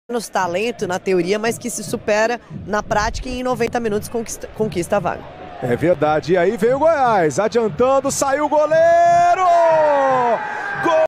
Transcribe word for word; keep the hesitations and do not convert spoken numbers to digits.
menos talento na teoria, mas que se supera na prática e em noventa minutos conquista, conquista a vaga. É verdade. E aí veio o Goiás, adiantando, saiu o goleiro! Gol!